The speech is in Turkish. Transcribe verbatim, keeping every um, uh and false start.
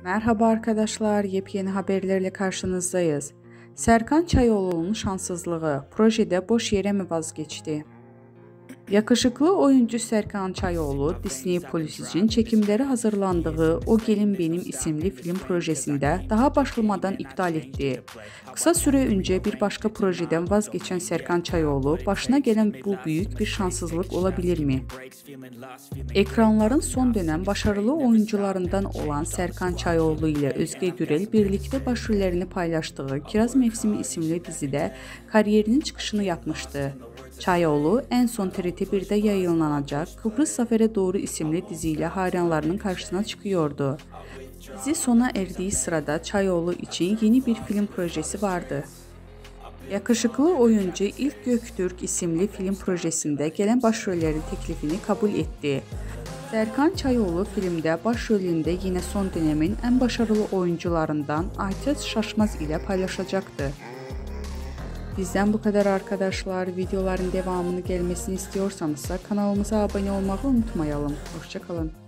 Merhaba arkadaşlar, yepyeni haberlerle karşınızdayız. Serkan Çayoğlu'nun şanssızlığı, projede boş yere mi vazgeçti? Yakışıklı oyuncu Serkan Çayoğlu, Disney Plus için çekimleri hazırlandığı O Gelin Benim isimli film projesinde daha başlamadan iptal etti. Kısa süre önce bir başka projeden vazgeçen Serkan Çayoğlu, başına gelen bu büyük bir şanssızlık olabilir mi? Ekranların son dönem başarılı oyuncularından olan Serkan Çayoğlu ile Özge Gürel birlikte başrollerini paylaştığı Kiraz Mevsimi isimli dizide kariyerinin çıkışını yapmıştı. Çayoğlu en son T R T bir'de yayınlanacak Kıbrıs Zafere Doğru isimli diziyle hayranlarının karşısına çıkıyordu. Dizi sona erdiği sırada Çayoğlu için yeni bir film projesi vardı. Yakışıklı oyuncu İlk Göktürk isimli film projesinde gelen başrollerin teklifini kabul etti. Serkan Çayoğlu filmde başrolünde yine son dönemin en başarılı oyuncularından Aytaç Şaşmaz ile paylaşacaktı. Bizden bu kadar arkadaşlar. Videoların devamını gelmesini istiyorsanız kanalımıza abone olmayı unutmayalım. Hoşça kalın.